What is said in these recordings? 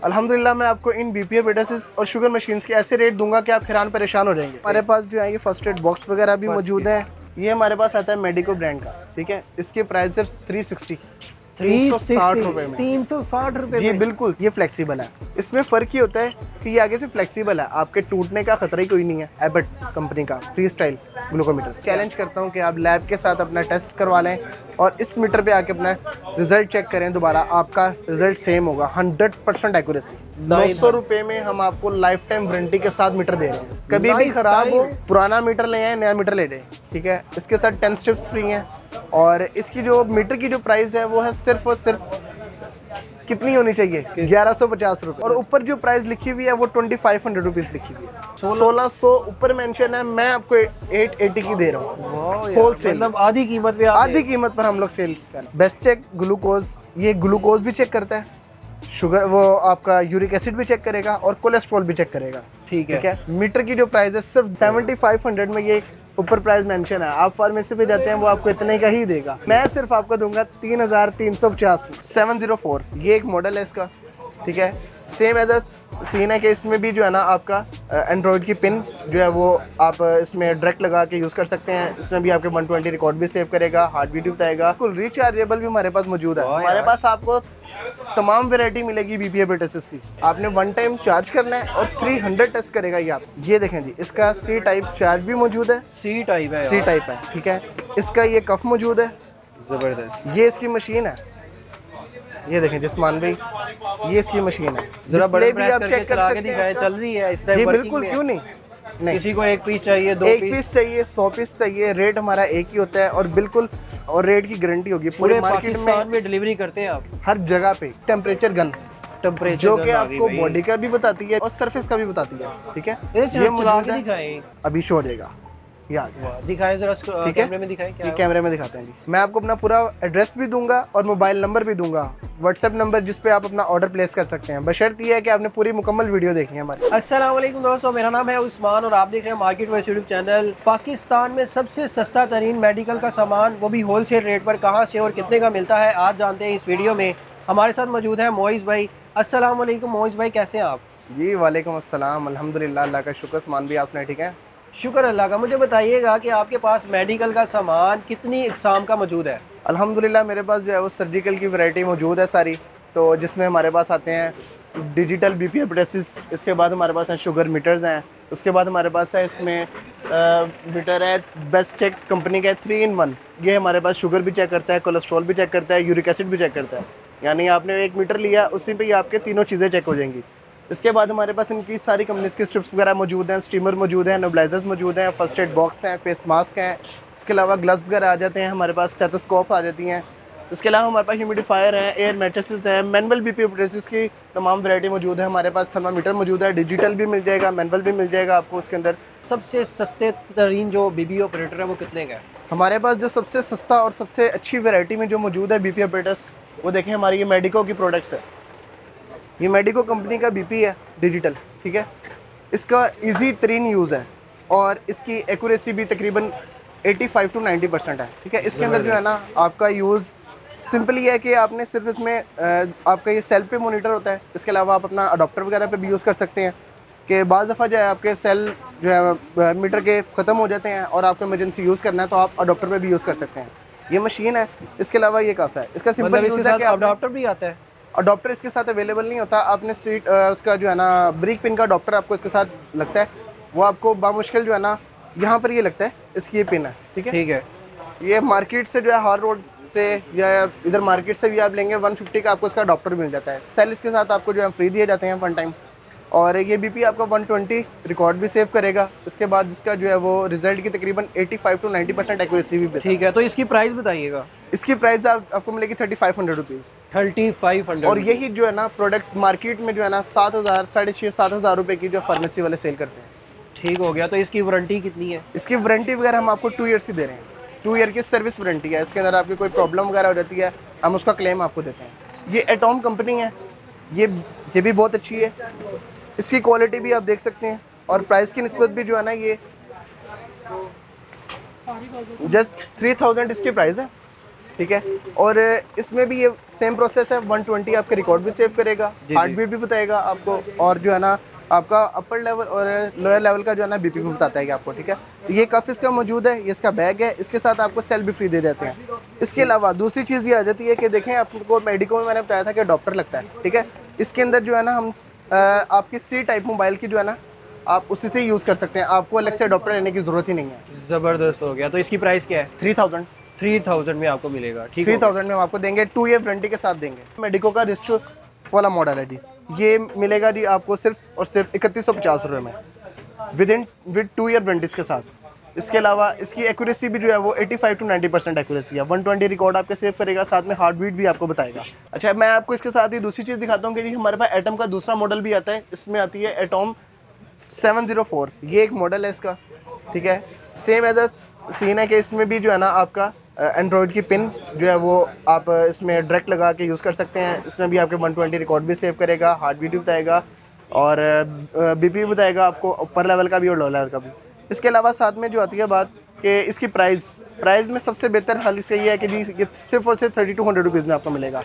अल्हम्दुलिल्लाह मैं आपको इन बीपीए पेटासिस और शुगर मशीन्स के ऐसे रेट दूंगा कि आप हैरान परेशान हो जाएंगे। हमारे पास जो है ये फर्स्ट एड बॉक्स वगैरह भी मौजूद है। ये हमारे पास आता है मेडिको ब्रांड का, ठीक है। इसके प्राइस है 360 रुपए में। 360 रुपए जी बिल्कुल, ये फ्लेक्सिबल है। इसमें फ़र्क ही होता है कि ये आगे से फ्लेक्सिबल है, आपके टूटने का खतरा ही कोई नहीं है। एबट कंपनी का फ्री स्टाइल ग्लूकोमीटर। चैलेंज करता हूँ कि आप लैब के साथ अपना टेस्ट करवा लें और इस मीटर पे आके अपना रिजल्ट चेक करें दोबारा, आपका रिजल्ट सेम होगा। 100% एक्यूरेसी। 900 रुपये में हम आपको लाइफ टाइम वारंटी के साथ मीटर दे रहे हैं। कभी भी खराब हो, पुराना मीटर ले आए, नया मीटर ले जाए, ठीक है। इसके साथ 10 स्ट्रिप्स फ्री हैं और इसकी जो मीटर की जो प्राइस है वो है सिर्फ और सिर्फ कितनी होनी चाहिए, 1150 रुपये। और ऊपर जो प्राइस लिखी हुई है वो 2500 रुपीज़ लिखी हुई है। 1600 ऊपर मेंशन है, मैं आपको 880 की दे रहा हूँ होलसेल। मतलब आधी कीमत पे, आधी कीमत पर हम लोग सेल कर रहे हैं। बेस्ट चेक ग्लूकोज, ये ग्लूकोज भी चेक करता है, शुगर, वो आपका यूरिक एसिड भी चेक करेगा और कोलेस्ट्रॉल भी चेक करेगा, ठीक है। मीटर की जो प्राइस है सिर्फ 7500 में ये ऊपर प्राइस मेंशन है। आप फार्मेसी पे जाते हैं वो आपको इतने का ही देगा। मैं सिर्फ आपको दूंगा 3350 में। 704 ये एक मॉडल है इसका, ठीक है। सेम एज सीन है कि इसमें भी जो है ना आपका एंड्रॉयड की पिन जो है वो आप इसमें डायरेक्ट लगा के यूज़ कर सकते हैं। इसमें भी आपके 120 रिकॉर्ड भी सेव करेगा, हार्ट बीट भी बताएगा। बिल्कुल रिचार्जेबल भी हमारे पास मौजूद है। हमारे पास आपको तमाम वैरायटी मिलेगी बीपीए पेटासिस की। आपने वन टाइम चार्ज करना है और 300 टेस्ट करेगा ये आप। ये देखें जी, इसका सी टाइप चार्ज भी मौजूद है। सी टाइप है, ठीक है। इसका ये कफ मौजूद है, जबरदस्त। ये इसकी मशीन है। ये देखें जिस्मान भाई, ये इसकी मशीन है। डिस्प्ले भी आप चेक कर सकते हैं, चल रही है इस टाइप। जी बिल्कुल, क्यों नहीं। किसी को एक पीस चाहिए, 2 पीस चाहिए, 100 पीस चाहिए, रेट हमारा एक ही होता है और बिल्कुल, और रेट की गारंटी होगी। पूरे मार्केट में डिलीवरी करते हैं आप हर जगह पे। टेम्परेचर गन जो कि आपको बॉडी का भी बताती है और सरफेस का भी बताती है, ठीक है। ये मौजूद है, अभी शो हो जाएगा, दिखाएं जरा, कैमरे में दिखाएं। क्या कैमरे में दिखाते हैं जी। मैं आपको अपना पूरा एड्रेस भी दूंगा और मोबाइल नंबर भी दूंगा, व्हाट्सएप नंबर जिस पे आप अपना ऑर्डर प्लेस कर सकते हैं। बशर्ते ये है कि आपने पूरी मुकम्मल वीडियो देखनी है हमारी। अस्सलाम वालेकुम दोस्तों, मेरा नाम है उस्मान और आप देख रहे हैं market wise YouTube channel. Pakistan में सबसे सस्ता तरीन मेडिकल का सामान, वो भी होलसेल रेट पर, कहाँ से और कितने का मिलता है, आज जानते हैं इस वीडियो में। हमारे साथ मौजूद है मोइज़ भाई। अस्सलाम वालेकुम मोइज़ भाई, कैसे हैं आप? जी वालेकुम अस्सलाम, अल्हम्दुलिल्लाह, अल्लाह का शुक्र। उस्मान भी आपने, ठीक है। शुक्र अल्लाह का। मुझे बताइएगा कि आपके पास मेडिकल का सामान कितनी इकसाम का मौजूद है? अल्हम्दुलिल्लाह मेरे पास जो है वो सर्जिकल की वैरायटी मौजूद है सारी। तो जिसमें हमारे पास आते हैं डिजिटल बीपीए पेटासिस, इसके बाद हमारे पास हैं शुगर मीटर्स हैं, उसके बाद हमारे पास है इसमें मीटर है बेस्ट चेक कंपनी का 3 in 1। ये हमारे पास शुगर भी चेक करता है, कोलेस्ट्रॉल भी चेक करता है, यूरिक एसिड भी चेक करता है। यानी आपने एक मीटर लिया, उसी पे ही आपके तीनों चीज़ें चेक हो जाएंगी। इसके बाद हमारे पास इनकी सारी कंपनीज की स्ट्रिप्स वगैरह मौजूद हैं, स्टीमर मौजूद हैं, नेबुलाइजर्स मौजूद हैं, फर्स्ट एड बॉक्स हैं, फेस मास्क हैं। इसके अलावा ग्लव्स वगैरह आ जाते हैं, हमारे पास स्टेथोस्कोप आ जाती हैं। इसके अलावा हमारे पास ह्यूमिडिफायर है, एयर मैट्रेसेस है, मैनुअल बीपीए पेटासिस की तमाम वैरायटी मौजूद है। हमारे पास थर्मामीटर मौजूद है, डिजिटल भी मिल जाएगा, मैनुअल भी मिल जाएगा आपको। उसके अंदर सबसे सस्ते तरीन जो बीपीए ऑपरेटर है वो कितने का है? हमारे पास जो सबसे सस्ता और सबसे अच्छी वैरायटी में जो मौजूद है बीपीए पेटास, वो देखें हमारी ये मेडिको की प्रोडक्ट्स है। ये मेडिको कंपनी का बीपी है डिजिटल, ठीक है। इसका इजी तरीन यूज़ है और इसकी एक्यूरेसी भी तकरीबन 85 to 90% है, ठीक है। इसके अंदर जो है ना आपका यूज़ सिंपल ये है कि आपने सिर्फ इसमें आपका ये सेल पे मोनीटर होता है। इसके अलावा आप अपना अडोप्टर वगैरह पे भी यूज़ कर सकते हैं कि बाज़ दफ़ा जो है आपके सेल जो है मीटर के ख़त्म हो जाते हैं और आपको इमरजेंसी यूज़ करना है तो आप अडोप्टर पे भी यूज़ कर सकते हैं। ये मशीन है। इसके अलावा ये काफ़ी है, इसका सिंपल यूज़ है कि अडोप्टर भी आता है। अडोप्टर इसके साथ अवेलेबल नहीं होता। आपने सीट उसका जो है ना ब्रिक पिन का अडोप्टर आपको इसके साथ लगता है, वो आपको बामुश्किल जो है ना यहाँ पर ये लगता है, इसकी ये पिन है, ठीक है। ठीक है। ये मार्केट से जो है हार रोड से या इधर मार्केट से भी आप लेंगे 150 का आपको इसका अडोप्टर मिल जाता है। सेल इसके साथ आपको जो है फ्री दिए जाते हैं वन टाइम। और ये बीपी आपका 120 रिकॉर्ड भी सेव करेगा। इसके बाद इसका जो है वो रिजल्ट की तकरीबन 85 to 90% एक्यूरेसी भी। ठीक है, तो इसकी प्राइस बताइएगा। इसकी प्राइस आपको मिलेगी 3500 रुपीज़। 3500। और यही जो है ना प्रोडक्ट मार्केट में जो है ना 7000, 6500 रुपये की जो फार्मेसी वाले सेल करते हैं। ठीक हो गया। तो इसकी वारंटी कितनी है? इसकी वारंटी वगैरह हम आपको 2 ईयर्स की दे रहे हैं। 2 ईयर की सर्विस वारंटी है। इसके अंदर आपकी कोई प्रॉब्लम वगैरह हो जाती है, हम उसका क्लेम आपको देते हैं। ये एटॉम कंपनी है, ये भी बहुत अच्छी है। इसकी क्वालिटी भी आप देख सकते हैं और प्राइस की निस्बत भी जो है ना ये जस्ट 3000 इसकी प्राइस है। ठीक है। और इसमें भी ये सेम प्रोसेस है, 120 आपके रिकॉर्ड भी सेव करेगा, हार्ट बीट भी बताएगा आपको, और जो है ना आपका अपर लेवल और लोअर लेवल का जो है ना बीपी भी बताता है आपको, ठीक है। ये कफ इसका मौजूद है, ये इसका बैग है, इसके साथ आपको सेल भी फ्री दे जाते हैं। इसके अलावा दूसरी चीज़ ये आ जाती है कि देखें आपको मेडिको में मैंने बताया था कि डॉक्टर लगता है, ठीक है। इसके अंदर जो है ना हम आपकी सी टाइप मोबाइल की जो है ना आप उसी से यूज़ कर सकते हैं, आपको अलग से डॉक्टर लेने की ज़रूरत ही नहीं है। ज़बरदस्त हो गया। तो इसकी प्राइस क्या है? 3000 में आपको मिलेगा, ठीक 3000 में हम आपको देंगे, 2 ईयर वारंटी के साथ देंगे। मेडिको का रिस्ट्रो वाला मॉडल है जी, ये मिलेगा जी आपको सिर्फ और सिर्फ 3150 रुपये में विद 2 ईयर वारंटी के साथ। इसके अलावा इसकी एक्यूरेसी भी जो है वो 85 to 90% एक्यूरेसी है, 120 रिकॉर्ड आपके सेव करेगा, साथ में हार्ट बीट भी आपको बताएगा। अच्छा, मैं आपको इसके साथ ही दूसरी चीज़ दिखाता हूँ कि जी हमारे पास एटम का दूसरा मॉडल भी आता है, इसमें आती है एटॉम 704, ये एक मॉडल है इसका, ठीक है। सेम एज सीन है कि इसमें भी जो है ना आपका एंड्रॉयड की पिन जो है वो आप इसमें डायरेक्ट लगा के यूज़ कर सकते हैं। इसमें भी आपके 120 रिकॉर्ड भी सेव करेगा, हार्ट बीट भी बताएगा, और बीपी भी बताएगा आपको, अपर लेवल का भी और लोअर लेवल का भी। इसके अलावा साथ में जो आती है बात कि इसकी प्राइस में सबसे बेहतर हाल इसका ये है कि जी ये सिर्फ और सिर्फ 3200 रुपीज़ में आपको मिलेगा।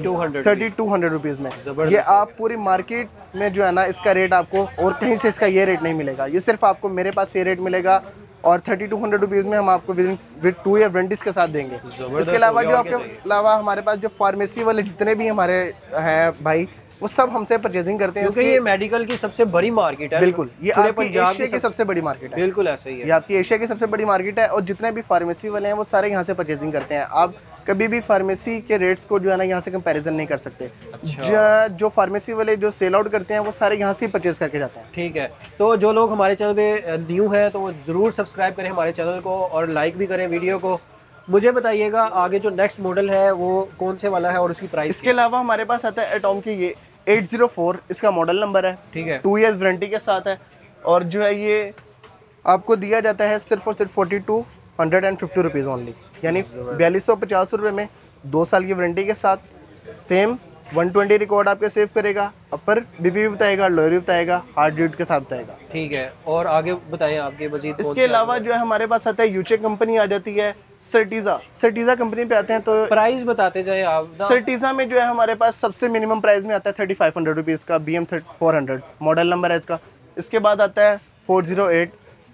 3200 रुपीज़ में। ये आप पूरी मार्केट में जो है ना इसका रेट आपको और कहीं से इसका ये रेट नहीं मिलेगा, ये सिर्फ आपको मेरे पास ये रेट मिलेगा, और 3200 रुपीज़ में हम आपको विद 2 ईयर वारंटी के साथ देंगे। इसके अलावा जो आपके अलावा हमारे पास जो फार्मेसी वाले जितने भी हमारे हैं भाई, वो सब हमसे परचेजिंग करते हैं, क्योंकि ये मेडिकल की सबसे बड़ी मार्केट है। बिल्कुल, ये आपकी एशिया की सबसे बड़ी मार्केट है। बिल्कुल ऐसा ही है, ये आपकी एशिया की सबसे बड़ी मार्केट है, और जितने भी फार्मेसी वाले हैं वो सारे यहाँ से परचेजिंग करते हैं। आप कभी भी फार्मेसी के रेट्स को जो है ना यहाँ से कंपैरिजन नहीं कर सकते। अच्छा। जो फार्मेसी वाले जो सेल आउट करते हैं वो सारे यहाँ से परचेज करके जाते हैं। ठीक है, तो जो लोग हमारे चैनल पे न्यू है तो वो ज़रूर सब्सक्राइब करें हमारे चैनल को, और लाइक भी करें वीडियो को। मुझे बताइएगा आगे जो नेक्स्ट मॉडल है वो कौन से वाला है और उसकी प्राइस? इसके अलावा हमारे पास आता है एटॉम की ये 804, इसका मॉडल नंबर है, ठीक है, 2 ईयर्स वारंटी के साथ है, और जो है ये आपको दिया जाता है सिर्फ और सिर्फ 4250 रुपीज़ ओनली, यानी 4250 रुपये में 2 साल की वारंटी के साथ। सेम 120 रिकॉर्ड आपके सेव करेगा, अपर बीपी भी बताएगा, लोअर भी बताएगा, हार्ट बीट के साथ बताएगा। ठीक है, और आगे बताएं आपके मजीद। इसके अलावा जो है हमारे पास आता है यूचे कंपनी आ जाती है, सर्टीजा कंपनी पे आते हैं, तो प्राइस बताते जाए आप। सर्टीजा में जो है हमारे पास सबसे मिनिमम प्राइस में आता है 3500 रुपीज़ का BM400 मॉडल नंबर है इसका। इसके बाद आता है 408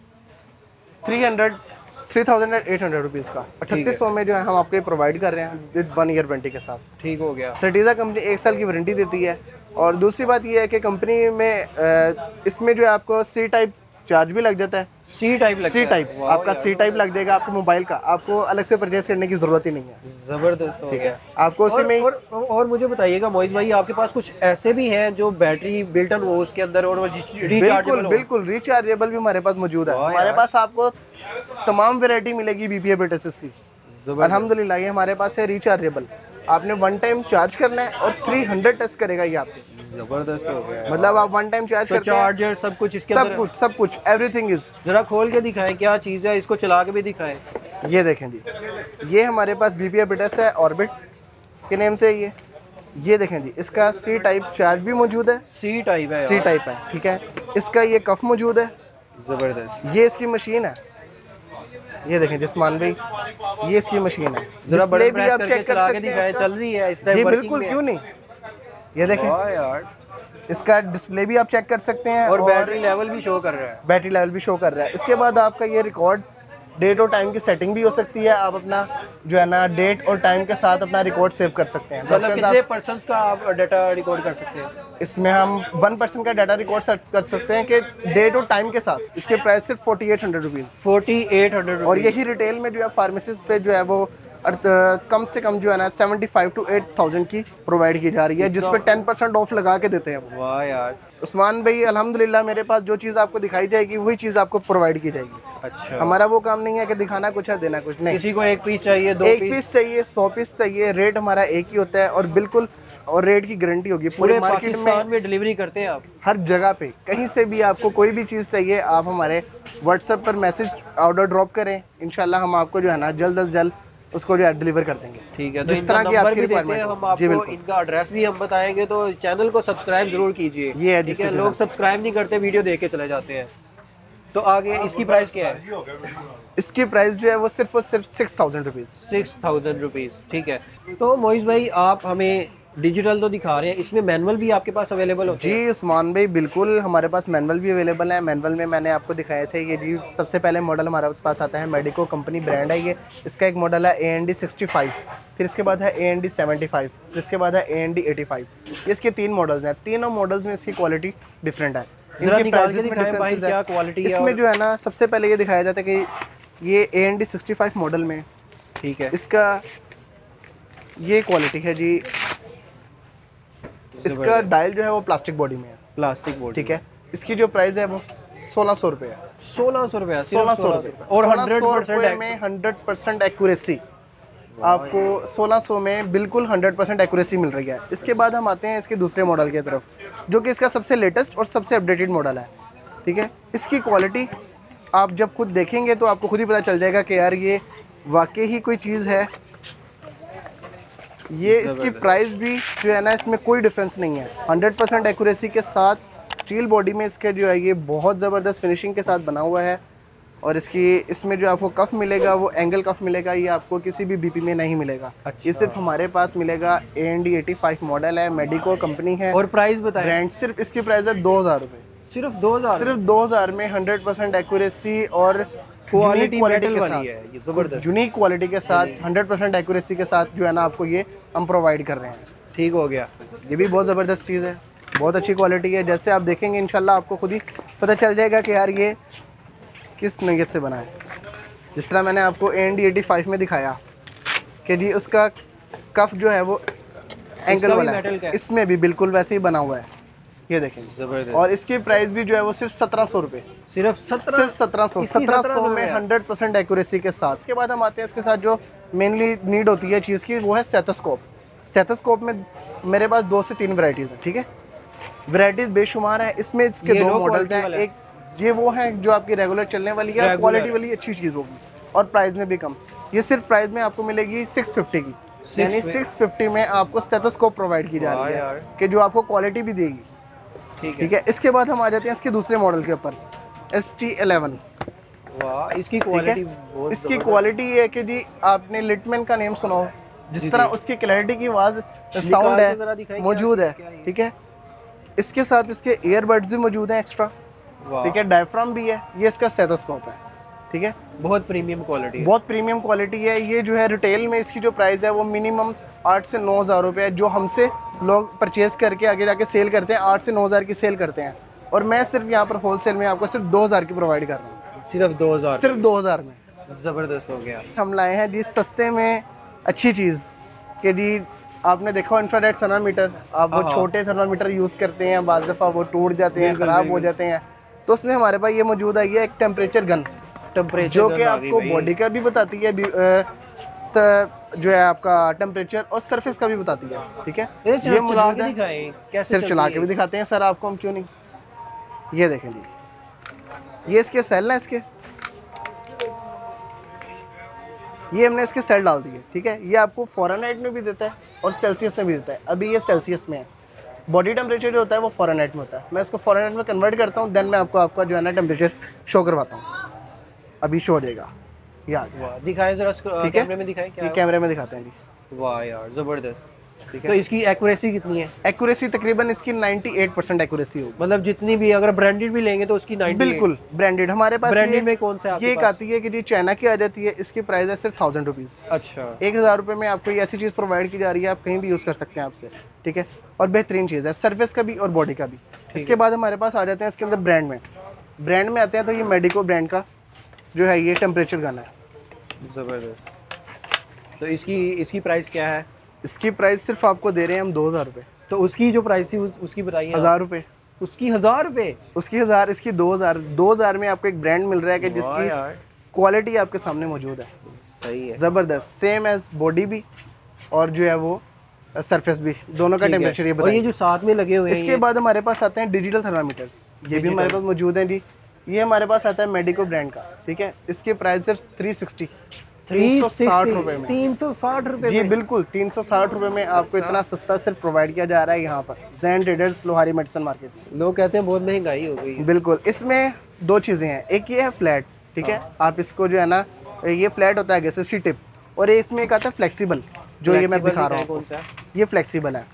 3800 रुपीज़ का 3800 में जो है हम आपको प्रोवाइड कर रहे हैं विद 1 ईयर वारंटी के साथ। ठीक हो गया। सर्टीजा कंपनी 1 साल की वारंटी देती है, और दूसरी बात ये है कि कंपनी में इसमें जो है आपको सी टाइप चार्ज भी लग जाता है। सी टाइप आपका सी टाइप लग जाएगा आपको मोबाइल का, आपको अलग से परचेज करने की जरूरत ही नहीं है। जबरदस्त, ठीक है। आपको उसी में और मुझे बताइएगा मोइज भाई, आपके पास कुछ ऐसे भी हैं जो बैटरी बिल्ट इन हो उसके अंदर और रिचार्जेबल? बिल्कुल रिचार्जेबल भी हमारे पास मौजूद है। हमारे पास आपको तमाम वैरायटी मिलेगी BPA बेटेसिस की, अल्हम्दुलिल्लाह। ये हमारे पास है रिचार्जेबल, आपने 1 टाइम चार्ज करना है और 300 टेस्ट करेगा ये आपको। जबरदस्त हो गया, मतलब आप 1 टाइम चार्ज करते हैं, चार्जर सब कुछ इसके अंदर, सब कुछ एवरीथिंग इज। जरा खोल के दिखाएं क्या चीज़ है, इसको चला के भी दिखाएं। ये देखें जी, ये हमारे पास BPA बेटेस है, ऑर्बिट के नेम से ये देखें जी, इसका C टाइप चार्ज भी मौजूद है। C टाइप है, ठीक है। इसका ये कफ मौजूद है, जबरदस्त। ये इसकी मशीन है, ये देखें जिस्मान भाई, ये इसकी मशीन है। डिस्प्ले भी आप चेक कर सकते हैं, चल रही है इस जी बिल्कुल, क्यों नहीं। ये देखें यार, इसका डिस्प्ले भी आप चेक कर सकते हैं, और बैटरी लेवल भी शो कर रहा है। इसके बाद आपका ये रिकॉर्ड डेट और टाइम की सेटिंग भी हो सकती है, आप अपना जो है ना डेट और टाइम के साथ अपना रिकॉर्ड सेव कर सकते हैं। मतलब कितने पर्सन का आप डाटा रिकॉर्ड कर सकते हैं? इसमें हम 1 पर्सन का डाटा रिकॉर्ड कर सकते हैं कि डेट और टाइम के साथ। इसके प्राइस सिर्फ 4800 रुपीज़, 4800। और यही रिटेल में जो है फार्मेसिस्ट पे जो है वो कम से कम जो है ना 75 to 8000 की प्रोवाइड की जा रही है, जिस पे 10% ऑफ लगा के देते हैं। वाह यार उस्मान भाई, अल्हम्दुलिल्लाह मेरे पास जो चीज़ आपको दिखाई जाएगी वही चीज़ आपको प्रोवाइड की जाएगी। अच्छा, हमारा वो काम नहीं है कि दिखाना कुछ है देना कुछ नहीं। किसी को 1 पीस चाहिए, 2 पीस चाहिए, 100 पीस चाहिए, रेट हमारा एक ही होता है, और बिल्कुल और रेट की गारंटी होगी। पूरे मार्केट में डिलीवरी करते हैं आप, हर जगह पे, कहीं से भी आपको कोई भी चीज़ चाहिए आप हमारे व्हाट्सएप पर मैसेज ऑर्डर ड्रॉप करें, इंशाल्लाह हम आपको जो है ना जल्द अज जल्द उसको जो है डिलीवर कर देंगे। ठीक है, तो जिस तरह की आपकी रिक्वायरमेंट हम आपको इनका एड्रेस भी हम बताएंगे, तो चैनल को सब्सक्राइब जरूर कीजिए। ये है, ठीक है, लोग सब्सक्राइब नहीं करते, वीडियो देख के चले जाते हैं। तो आगे इसकी प्राइस क्या है? इसकी प्राइस जो है वो सिर्फ और सिर्फ 6000 रुपीज़। 6000 रुपीज़, ठीक है। तो मोइज़ भाई आप हमें डिजिटल तो दिखा रहे हैं, इसमें मैनुअल भी आपके पास अवेलेबल होते हैं? जी उस्मान भाई बिल्कुल, हमारे पास मैनुअल भी अवेलेबल है। मैनुअल में मैंने आपको दिखाए थे ये जी, सबसे पहले मॉडल हमारे पास आता है, मेडिको कंपनी ब्रांड है ये। इसका एक मॉडल है AND 65, फिर इसके बाद है AND 75, फिर इसके बाद है AND 85। ये इसके 3 मॉडल्स हैं। तीनों मॉडल्स में इसकी क्वालिटी डिफरेंट है, इनकी प्राइसेस में डिफरेंसेस है। क्या क्वालिटी है इसमें जो है ना, सबसे पहले ये दिखाया जाता है कि ये AND 65 मॉडल में, ठीक है, इसका ये क्वालिटी है जी। इसका डायल जो है वो प्लास्टिक बॉडी में है, प्लास्टिक बॉडी, ठीक है। इसकी जो प्राइस है वो 1600 रुपये है। 1600 रुपये, 1600 रुपये और 100% में 100% एक्यूरेसी आपको 1600 में बिल्कुल 100% एक्यूरेसी मिल रही है। इसके बाद हम आते हैं इसके दूसरे मॉडल की तरफ, जो कि इसका सबसे लेटेस्ट और सबसे अपडेटेड मॉडल है, ठीक है। इसकी क्वालिटी आप जब खुद देखेंगे तो आपको खुद ही पता चल जाएगा कि यार ये वाकई ही कोई चीज़ है। ये इसकी प्राइस भी जो है ना, इसमें कोई डिफरेंस नहीं है। 100% एक्यूरेसी के साथ स्टील बॉडी में इसके जो है ये बहुत ज़बरदस्त फिनिशिंग के साथ बना हुआ है। और इसमें जो आपको कफ मिलेगा वो एंगल कफ मिलेगा, ये आपको किसी भी BP में नहीं मिलेगा। अच्छा। ये सिर्फ हमारे पास मिलेगा। AND 85 मॉडल है, मेडिको कंपनी है। और प्राइस बताएं? ब्रांड सिर्फ इसकी प्राइस है 2000 रुपये। सिर्फ 2000? सिर्फ 2000 में 100% एक्यूरेसी और क्वालिटी के वाली साथ, है ये, जबरदस्त यूनिक क्वालिटी के साथ 100% एक्यूरेसी के साथ जो है ना आपको ये हम प्रोवाइड कर रहे हैं। ठीक हो गया। ये भी बहुत ज़बरदस्त चीज़ है, बहुत अच्छी क्वालिटी है। जैसे आप देखेंगे इंशाल्लाह आपको खुद ही पता चल जाएगा कि यार ये किस नीयत से बना है। जिस तरह मैंने आपको AND 85 में दिखाया कि जी उसका कफ जो है वो एंगल वाला है, इसमें भी बिल्कुल वैसे ही बना हुआ है, ये देखेंगे। और इसकी प्राइस भी जो है वो सिर्फ 1700 रुपये। सिर्फ 1700 में 100% एक्यूरेसी के साथ। इसके बाद हम आते हैं इसके साथ जो मेनली नीड होती है चीज़ की, वो है स्टेथोस्कोप। स्टेथोस्कोप में मेरे पास 2 से 3 वैरायटीज़ हैं, ठीक है। वैरायटीज़ बेशुमार है। इसमें इसके 2 मॉडल्स हैं। एक ये वो है जो आपकी रेगुलर चलने वाली है, क्वालिटी वाली अच्छी चीज़ होगी और प्राइस में भी कम। ये सिर्फ प्राइस में आपको मिलेगी 650 की, यानी 650 में आपको स्टेथोस्कोप प्रोवाइड की जा रही है कि जो आपको क्वालिटी भी देगी, ठीक है। इसके बाद हम आ जाते हैं इसके दूसरे मॉडल के ऊपर, ST11। वाह, इसकी क्वालिटी बहुत, इसकी क्वालिटी ये है कि जी आपने लिटमैन का नेम सुना हो, जिस तरह उसकी क्लैरिटी की आवाज़ साउंड है मौजूद है, ठीक है। इसके साथ इसके ईयरबड्स भी मौजूद हैं एक्स्ट्रा, ठीक है। डायफ्राम भी है। ये इसका स्टेथोस्कोप है, ठीक है। बहुत प्रीमियम क्वालिटी है, बहुत प्रीमियम क्वालिटी है। ये जो है रिटेल में इसकी जो प्राइस है वो मिनिमम 8 से 9000 रुपये है, जो हमसे लोग परचेज करके आगे जाके सेल करते हैं। 8 से 9000 की सेल करते हैं, और मैं सिर्फ यहाँ पर होलसेल में आपको सिर्फ 2000 की प्रोवाइड कर रहा हूँ। सिर्फ 2000? सिर्फ 2000 में। ज़बरदस्त हो गया। हम लाए हैं जी सस्ते में अच्छी चीज़ कि जी आपने देखा हो इंफ्रारेड थर्मामीटर, आप वो छोटे थर्मामीटर यूज़ करते हैं, बाज़ दफ़ा वो टूट जाते हैं, ख़राब हो जाते हैं। तो उसमें हमारे पास ये मौजूद है, ये एक टेम्परेचर गन, जो कि आपको बॉडी का भी बताती है, जो है आपका टेम्परेचर, और सरफेस का भी बताती है, ठीक है। ये मौजूद है। सिर्फ चला के भी दिखाते हैं सर आपको हम, क्यों नहीं। ये देखें जी, ये इसके सेल हैं इसके, ये हमने इसके सेल डाल दिए, ठीक है। ये आपको फ़ारेनहाइट में भी देता है और सेल्सियस में भी देता है। अभी ये सेल्सियस में है। बॉडी टेम्परेचर जो होता है वो फ़ारेनहाइट में होता है। मैं इसको फ़ारेनहाइट में कन्वर्ट करता हूँ, देन मैं आपको आपका जो है ना टेम्परेचर शो करवाता हूँ। अभी शो हो जाएगा, ये आ गया। दिखाएं जरा, कैमरे में दिखाएं। क्या कैमरे में दिखाते हैं जी। वाह यार, ज़बरदस्त, ठीक है। तो इसकी एक्यूरेसी कितनी है? एक्यूरेसी तकरीबन इसकी 98% एक्यूरेसी होगी। मतलब जितनी भी, अगर ब्रांडेड भी लेंगे तो उसकी 98? बिल्कुल ब्रांडेड। हमारे पास ब्रांडेड में कौन सा ये एक आती है कि जी चाइना की आ जाती है, इसकी प्राइस है सिर्फ 1000 रुपीज़। अच्छा, 1000 रुपये में आपको ये ऐसी चीज़ प्रोवाइड की जा रही है, आप कहीं भी यूज़ कर सकते हैं आपसे, ठीक है। और बेहतरीन चीज़ है, सर्फेस का भी और बॉडी का भी। इसके बाद हमारे पास आ जाते हैं इसके अंदर ब्रांड में आते हैं, तो ये मेडिको ब्रांड का जो है ये टेम्परेचर गन है। ज़बरदस्त। तो इसकी प्राइस क्या है? इसकी प्राइस सिर्फ आपको दे रहे हैं हम 2000 रुपये। तो उसकी जो प्राइस थी उसकी बताइए। 1000 रुपये। उसकी 1000 रुपये? उसकी 1000, इसकी 2000। 2000 में आपको एक ब्रांड मिल रहा है कि जिसकी क्वालिटी आपके सामने मौजूद है। सही है, ज़बरदस्त। सेम एज बॉडी भी और जो है वो सरफेस भी, दोनों का टेम्परेचर ये बताइए। और ये जो साथ में लगे हुए हैं, इसके बाद हमारे पास आते हैं डिजिटल थर्मामीटर्स। ये भी हमारे पास मौजूद हैं जी। ये हमारे पास आता है मेडिको ब्रांड का, ठीक है। इसकी प्राइस सिर्फ 360 रुपये में। 360 रुपये जी बिल्कुल, 360 रुपये में आपको इतना सस्ता सिर्फ प्रोवाइड किया जा रहा है यहाँ पर Jain traders Lohari medicine market में। लोग कहते हैं बहुत महंगाई हो गई है। बिल्कुल। इसमें दो चीज़ें हैं, एक ये है फ्लैट, ठीक है, आप इसको जो है ना, ये फ्लैट होता है गैसेस की टिप, और ये इसमें एक आता है फ्लेक्सिबल, जो ये मैं दिखा रहा हूँ, ये फ्लेक्सिबल है।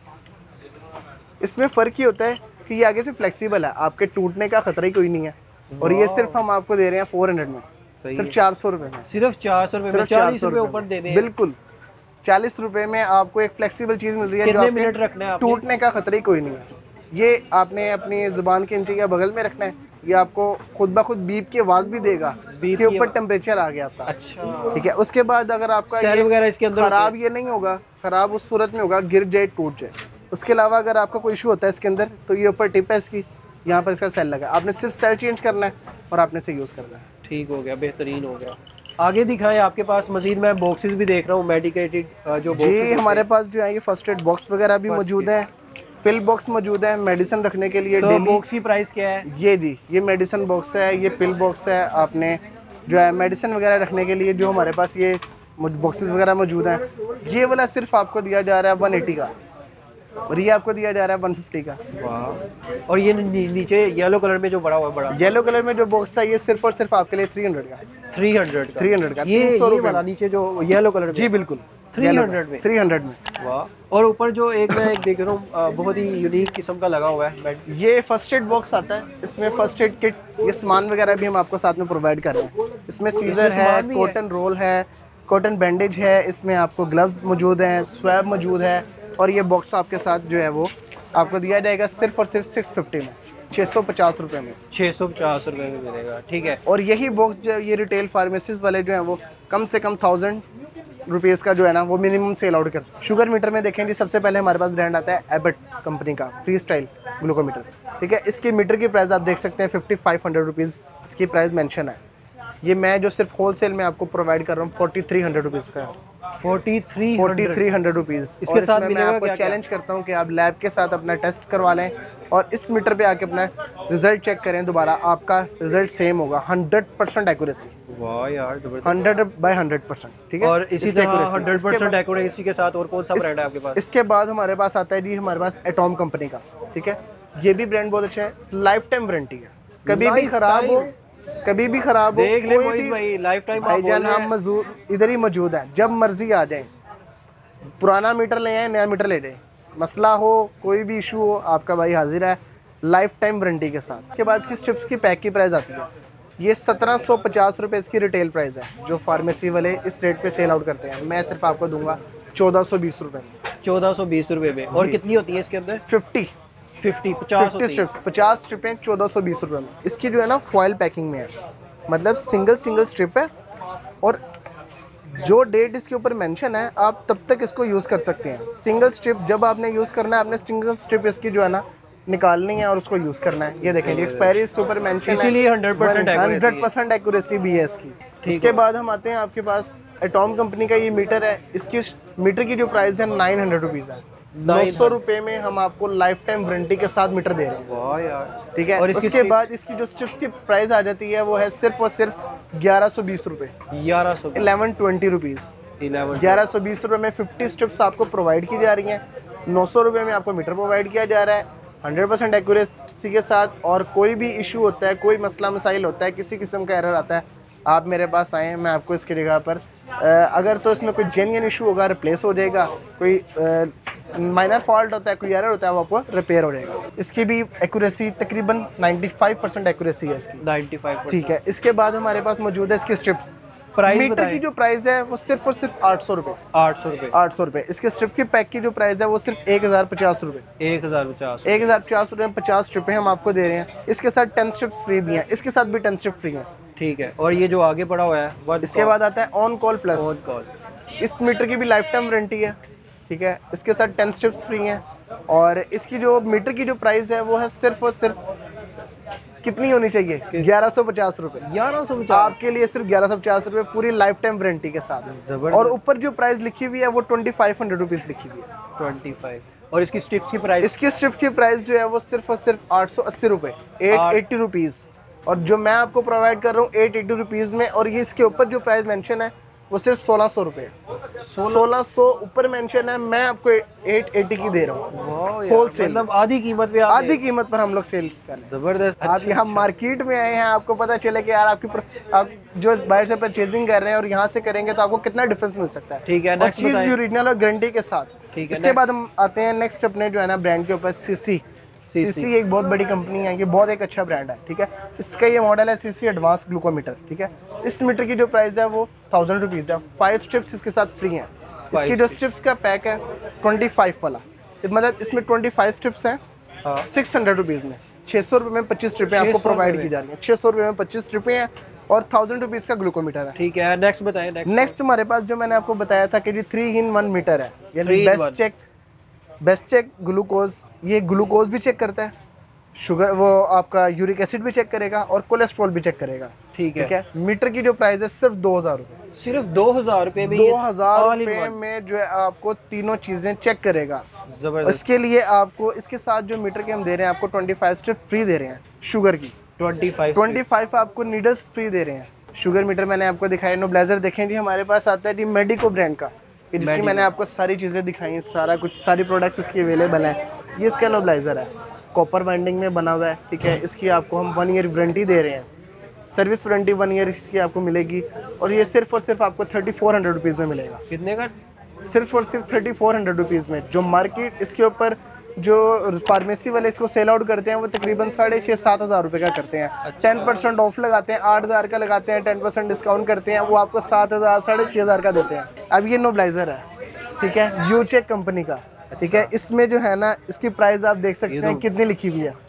इसमें फ़र्क ये होता है कि ये आगे से फ्लेक्सिबल है, आपके टूटने का खतरा ही कोई नहीं है, और ये सिर्फ हम आपको दे रहे हैं 400 में, सिर्फ 400 रुपये में, सिर्फ 400 रुपये में, 40 रुपये ऊपर दे दें। बिल्कुल 40 रुपये में आपको एक फ्लेक्सिबल चीज़ मिल रही है, कितने मिनट रखना है, टूटने का खतरा ही कोई नहीं है। ये आपने अपनी ज़ुबान के नीचे या बगल में रखना है, ये आपको खुद ब खुद बीप की आवाज़ भी देगा कि ऊपर टेम्परेचर आ गया आपका। अच्छा, ठीक है। उसके बाद अगर आपका सेल वगैरह इसके अंदर ख़राब ये नहीं होगा, ख़राब उस सूरत में होगा गिर जाए टूट जाए। उसके अलावा अगर आपका कोई इशू होता है इसके अंदर, तो ये ऊपर टिप है इसकी, यहाँ पर इसका सेल लगा, आपने सिर्फ सेल चेंज करना है और आपने इसे यूज़ करना है। ठीक हो गया, बेहतरीन हो गया। आगे दिखाएं, आपके पास मजीद मैं बॉक्सेस भी देख रहा हूँ, मेडिकेटेड जो जी हमारे पास जो है ये फर्स्ट एड बॉक्स वगैरह भी मौजूद है, पिल बॉक्स मौजूद है, मेडिसिन रखने के लिए। तो बॉक्स की प्राइस क्या है? ये जी ये मेडिसिन बॉक्स है, ये पिल बॉक्स है। आपने जो है मेडिसिन वगैरह रखने के लिए जो हमारे पास ये बॉक्सेस वगैरह मौजूद हैं, ये वाला सिर्फ आपको दिया जा रहा है 180 का, और ये आपको दिया जा रहा है 150 का। वाह। और ये नीचे येलो कलर में जो बड़ा हुआ है, बड़ा येलो कलर में जो बॉक्स है, ये सिर्फ और सिर्फ आपके लिए 300 का। 300 का ये 300 वाला नीचे जो येलो कलर में? जी बिल्कुल 300 में। वाह। और ऊपर जो एक मैं देख रहा हूँ बहुत ही यूनिक किस्म का लगा हुआ है, ये फर्स्ट एड बॉक्स आता है, इसमें फर्स्ट एड किट, ये सामान वगैरह भी हम आपको साथ में प्रोवाइड कर रहे हैं। इसमें सीजर है, कॉटन रोल है, कॉटन बैंडेज है, इसमें आपको ग्लव्स मौजूद हैं, स्वैब मौजूद है, और ये बॉक्स आपके साथ जो है वो आपको दिया जाएगा सिर्फ और सिर्फ 650 में, 650 रुपये में, 650 रुपये में मिलेगा। ठीक है। और यही बॉक्स जो ये रिटेल फार्मेसीज वाले जो हैं वो कम से कम 1000 रुपीज़ का जो है ना वो मिनिमम सेल आउट करते हैं। शुगर मीटर में देखें जी, सबसे पहले हमारे पास ब्रांड आता है एबट कंपनी का फ्री स्टाइल ग्लूकोमीटर। ठीक है, इसकी मीटर की प्राइस आप देख सकते हैं 5500 रुपीज़ इसकी प्राइस मेंशन है। ये मैं जो सिर्फ होलसेल में आपको प्रोवाइड कर रहा हूँ 4300 रुपीज़ का है। 4300 रुपीज़। इसके साथ मैं आपको चैलेंज करता हूँ कि आप लैब के साथ अपना टेस्ट करवा लें और इस मीटर पे आके अपना रिजल्ट चेक करें दोबारा, आपका रिजल्ट सेम होगा, 100% एक्यूरेसी। वाह यार जबरदस्त। 100/100%। ठीक है। और इसी तरह 100% एक्यूरेसी के साथ और कौन सा ब्रांड है आपके पास? इसके बाद हमारे पास आता है जी हमारे पास एटॉम कंपनी का। ठीक है, ये भी ब्रांड बहुत अच्छा है, लाइफ टाइम वारंटी है, कभी भी खराब हो, कभी भी खराब हो, देख ले भाई लाइफ टाइम भाईजान हम मौजूद इधर ही मौजूद है, जब मर्जी आ जाए, पुराना मीटर ले आए, नया मीटर ले जाए, मसला हो कोई भी इशू हो, आपका भाई हाजिर है लाइफ टाइम वारंटी के साथ। उसके बाद इसकी स्ट्रिप्स की पैक की प्राइस आती है, ये 1750 रुपये इसकी रिटेल प्राइस है, जो फार्मेसी वाले इस रेट पे सेल आउट करते हैं। मैं सिर्फ आपको दूंगा 1420 रुपये में। 1420 रुपये में। और कितनी होती है इसके अंदर? 50 स्ट्रिप्स, 50 स्ट्रिपें 1420 रुपये में। इसकी जो है ना फॉयल पैकिंग में है, मतलब सिंगल स्ट्रिप है, और जो डेट इसके ऊपर मेंशन है आप तब तक इसको यूज़ कर सकते हैं। सिंगल स्ट्रिप जब आपने यूज़ करना है, आपने सिंगल स्ट्रिप इसकी जो है ना निकालनी है और उसको यूज़ करना है। ये देखें एक्सपायरी इसके ऊपर मेंशन है, इसीलिए 100% एक्यूरेसी भी है इसकी। इसके बाद हम आते हैं आपके पास एटॉम कंपनी का ये मीटर है, इसकी मीटर की जो प्राइस है 900 रुपीज़ है। 900 रुपये में हम आपको लाइफ टाइम वारंटी के साथ मीटर दे रहे हैं। वाह यार। ठीक है। और उसके बाद इसकी जो स्ट्रिप्स की प्राइस आ जाती है वो है सिर्फ और सिर्फ 1120 रुपये, 1120 रुपीज़। 1120 रुपये में 50 स्ट्रिप्स आपको प्रोवाइड की जा रही हैं। 900 रुपये में आपको मीटर प्रोवाइड किया जा रहा है 100% एक्यूरेसी के साथ। और कोई भी इशू होता है, कोई मसला मसाइल होता है, किसी किस्म का एरर आता है, आप मेरे पास आएँ, मैं आपको इसकी जगह पर अगर तो इसमें कोई जेन्युइन इशू होगा रिप्लेस हो जाएगा, कोई माइनर फॉल्ट होता है, कोई एरर होता है, वो आपको रिपेयर हो जाएगा। इसकी भी एक्यूरेसी तकरीबन 95% एक्यूरेसी है इसकी, 95%। ठीक है। इसके बाद हमारे पास मौजूद है इसकी स्ट्रिप्स। प्राइस मीटर की जो प्राइस है वो सिर्फ और सिर्फ 800 रुपये। 800 रुपये। इसके स्ट्रिप की पैक की जो प्राइस है वो सिर्फ 1050 रुपये। 1050 रुपये में 50 स्ट्रिपें हम आपको दे रहे हैं। इसके साथ 10 स्ट्रिप फ्री भी हैं, इसके साथ भी 10 स्ट्रिप फ्री हैं। ठीक है। और ये जो आगे पड़ा हुआ है इसके बाद आता है on call plus. On call, इस मीटर की भी लाइफ टाइम वारंटी है। ठीक है, इसके साथ 10 स्ट्रिप्स फ्री हैं। और इसकी जो मीटर की जो प्राइस है वो है सिर्फ और सिर्फ कितनी होनी चाहिए? 1150 रुपये। 1150 आपके लिए सिर्फ 1150 रुपये पूरी लाइफ टाइम वारंटी के साथ। और ऊपर जो प्राइस लिखी हुई है वो 2500 रुपीज़ लिखी हुई है। 25। और इसकी स्ट्रिप्स की प्राइस? इसकी स्ट्रिप्स की प्राइस जो है वो सिर्फ और सिर्फ 880 रुपये, 880 रुपीज़। और जो मैं आपको प्रोवाइड कर रहा हूँ 880 रुपीज़ में। और ये इसके ऊपर जो प्राइस मेंशन है वो सिर्फ 1600 रुपये। 1600 ऊपर मेंशन है, मैं आपको 880 की दे रहा हूँ होलसेल, मतलब आधी कीमत पे, आधी कीमत पर हम लोग सेल कर रहे हैं। जबरदस्त। आप यहाँ मार्केट में आए हैं, आपको पता चले कि यार आप जो बाहर से परचेजिंग कर रहे हैं और यहाँ से करेंगे तो आपको कितना डिफरेंस मिल सकता है। ठीक है, और चीज़ भी ओरिजिनल और गारंटी के साथ। ठीक है, इसके बाद हम आते हैं नेक्स्ट अपने जो है ना ब्रांड के ऊपर, सीसी एक बहुत बड़ी कंपनी है, ये बहुत एक अच्छा ब्रांड है। ठीक है, इसका ये मॉडल है सीसी एडवांस ग्लूकोमीटर। ठीक है, इस मीटर की जो प्राइस है वो 1000 रुपीज़ है। 5 स्ट्रिप्स इसके साथ फ्री हैं। इसकी जो स्ट्रिप्स का पैक है 25 वाला, मतलब इसमें 25 स्ट्रिप्स हैं 600 रुपीज़ में। 600 रुपये में 25 स्ट्रिपें आपको प्रोवाइड की जा रही हैं। 600 रुपये में 25 स्ट्रिपें हैं और 1000 रुपीज़ का ग्लूकोमीटर है। ठीक है, नेक्स्ट बताएं। नेक्स्ट हमारे पास जो मैंने आपको बताया था कि जी 3-in-1 मीटर है, यानी बेस्ट चेक ग्लूकोज। ये ग्लूकोज भी चेक करता है, शुगर, वो आपका यूरिक एसिड भी चेक करेगा और कोलेस्ट्रॉल भी चेक करेगा। ठीक है, मीटर की जो प्राइस है सिर्फ 2000 रुपये। सिर्फ 2000 रुपये में, 2000 रुपये में जो है आपको तीनों चीजें चेक करेगा। जबरदस्त। इसके लिए आपको इसके साथ जो मीटर के हम दे रहे हैं आपको 25 स्ट्रिप फ्री दे रहे हैं शुगर की। 25 आपको नीडल्स फ्री दे रहे हैं। शुगर मीटर मैंने आपको दिखाया। नोब्लाइजर देखें जी, हमारे पास आता है जी मेडिको ब्रांड का, जिसकी मैंने आपको सारी चीज़ें दिखाई, सारा कुछ, सारी प्रोडक्ट्स इसकी अवेलेबल हैं। ये इसका नोब्लाइजर है, कॉपर बाइंडिंग में बना हुआ है। ठीक है, इसकी आपको हम 1 ईयर वारंटी दे रहे हैं, सर्विस वारंटी 1 ईयर इसकी आपको मिलेगी। और ये सिर्फ और सिर्फ आपको 3400 रुपीज़ में मिलेगा। कितने का? सिर्फ और सिर्फ 3400 रुपीज़ में। जो मार्केट इसके ऊपर जो फार्मेसी वाले इसको सेल आउट करते हैं वो तकरीबन 6500-7 हज़ार रुपये का करते हैं। 10% ऑफ लगाते हैं, 8000 का लगाते हैं, 10% डिस्काउंट करते हैं, वो आपको 7000 6500 का देते हैं। अब ये नोब्लाइजर है, ठीक है, यूचेक कंपनी का। ठीक है, इसमें जो है ना इसकी प्राइस आप देख सकते हैं कितनी लिखी हुई है,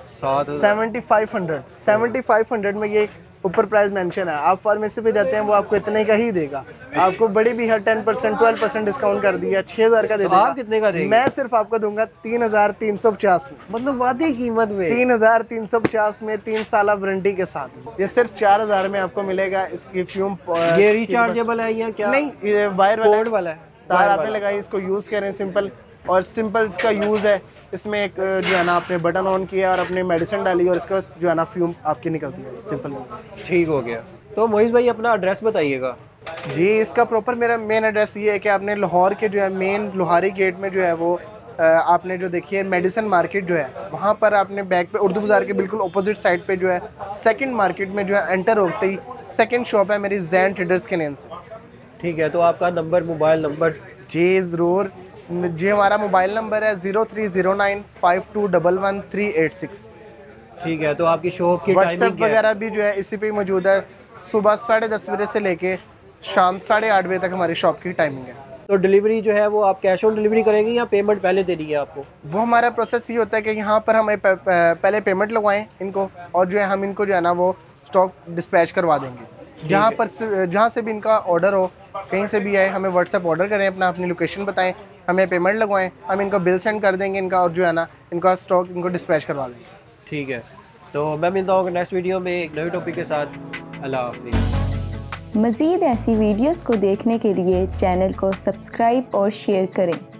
7500 में ये ऊपर प्राइस मेंशन है। आप फार्मेसी पे जाते हैं वो आपको इतने का ही देगा। आपको बड़ी भी है 10% 12% डिस्काउंट कर दिया, 6000 का दे देगा। आप कितने का देंगे? मैं सिर्फ आपको दूंगा 3350 में, मतलब आधी कीमत में 3350 में 3 साल वारंटी के साथ। ये सिर्फ 4000 में आपको मिलेगा। इसकी फ्यूम ये रिचार्जेबल है या क्या? नहीं, ये वायर वाला है, तार आपने लगाई, इसको यूज करें सिंपल। और सिंपल इसका यूज़ है, इसमें एक जो है ना आपने बटन ऑन किया और अपने मेडिसिन डाली और इसका जो है ना फ्यूम आपकी निकलती है, सिंपल। ठीक हो गया। तो मोइज़ भाई अपना एड्रेस बताइएगा। जी, इसका प्रॉपर मेरा मेन एड्रेस ये है कि आपने लाहौर के जो है मेन लोहारी गेट में जो है वो आपने जो देखिए मेडिसिन मार्केट जो है वहाँ पर आपने बैक पे उर्दू बाज़ार के बिल्कुल अपोजिट साइड पे जो है सेकंड मार्केट में जो है एंटर होते ही सेकंड शॉप है मेरी जैन ट्रेडर्स के नेम से। ठीक है, तो आपका नंबर, मोबाइल नंबर? जी ज़रूर जी, हमारा मोबाइल नंबर है 030952111386। ठीक है, तो आपकी शॉप की व्हाट्सएप वगैरह भी जो है इसी पे मौजूद है। सुबह 10:30 बजे से लेके शाम 8:30 बजे तक हमारी शॉप की टाइमिंग है। तो डिलीवरी जो है वो आप कैश ऑन डिलीवरी करेंगे या पेमेंट पहले देनी है आपको? वो हमारा प्रोसेस ये होता है कि यहाँ पर हमें पहले पेमेंट लगवाएं इनको, और जो है हम इनको जो है ना वो स्टॉक डिस्पैच करवा देंगे। जहाँ से भी इनका ऑर्डर हो, कहीं से भी आए, हमें व्हाट्सएप ऑर्डर करें, अपनी लोकेशन बताएं, हमें पेमेंट लगवाएं, हम इनको बिल सेंड कर देंगे इनका, और जो है ना इनका स्टॉक इनको डिस्पैच करवा देंगे। ठीक है, तो मैं मिलता हूँ नेक्स्ट वीडियो में एक नए टॉपिक के साथ। अल्लाह हाफिज़। मज़ीद ऐसी वीडियोस को देखने के लिए चैनल को सब्सक्राइब और शेयर करें।